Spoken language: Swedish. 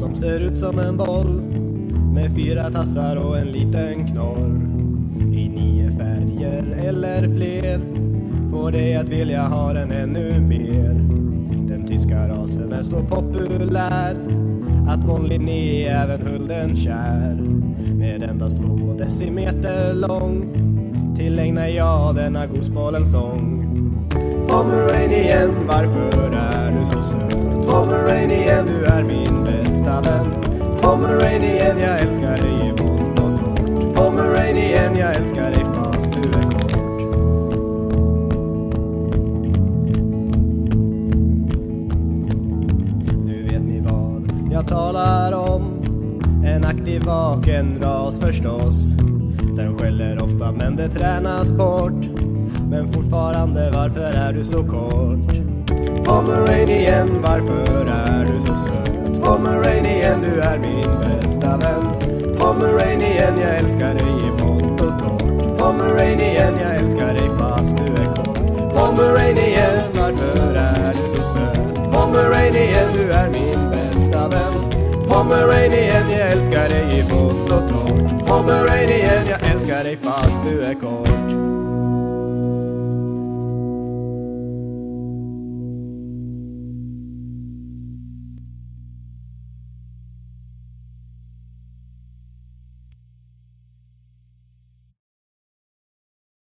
som ser ut som en boll med 4 tassar och en liten knorr. I 9 färger eller fler får dig att vilja ha den ännu mer. Den tyska rasen är så populär att von Linné även höll den kär. Med endast 2 decimeter lång tillägnar jag denna gosbollen sång. Pomeranian, varför är du så söt? Pomeranian, du är min bästa vän. Pomeranian, jag älskar dig i vått och torrt. Pomeranian, jag älskar dig fast du är kort. Nu vet ni vad jag talar om. En aktiv vaken ras förstås. Den skäller ofta men det tränas bort. Men fortfarande, varför är du så kort? Pomeranian, varför är du så söt? Pomeranian, du är min bästa vän. Pomeranian, jag älskar dig i vått och torrt. Pomeranian, jag älskar dig fast du är kort. Pomeranian, varför är du så söt? Pomeranian, du är min bästa vän. Pomeranian, jag älskar dig i vått och torrt. Pomeranian, jag älskar dig fast du är kort.